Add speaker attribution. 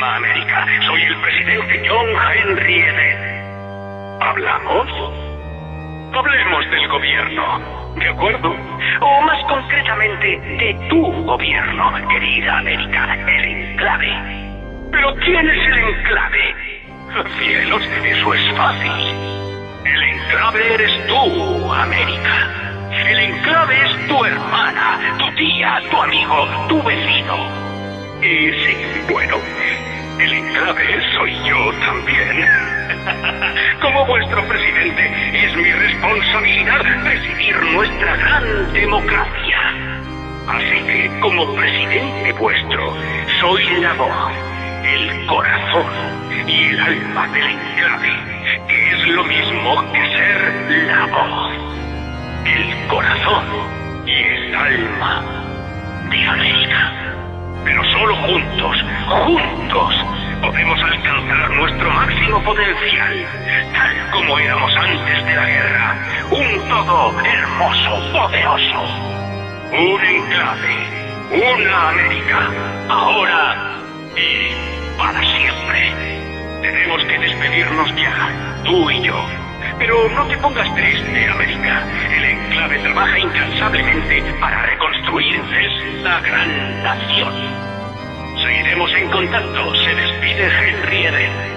Speaker 1: queridísima América. Soy el presidente John Henry Eden. ¿Hablamos? Hablemos del gobierno, ¿de acuerdo? O más concretamente, de tu gobierno, querida América, el enclave. ¿Pero quién es el enclave? Cielos, eso es fácil. El enclave eres tú, América. El enclave es tu hermana, tu tía, tu amigo, tu vecino. Y sí, bueno, el enclave soy yo también. Como vuestro presidente, es mi responsabilidad presidir nuestra gran democracia. Así que, como presidente vuestro, soy la voz, el corazón y el alma del enclave, que es lo mismo que ser la voz, el corazón y el alma de América. Pero solo juntos, podemos alcanzar nuestro máximo potencial, tal como éramos antes de la guerra, un todo hermoso, poderoso, un enclave, una América, ahora y para siempre. Tenemos que despedirnos ya, tú y yo. Pero no te pongas triste, América. El enclave trabaja incansablemente para reconstruir esta gran nación. Seguiremos en contacto. Se despide Henry Eden.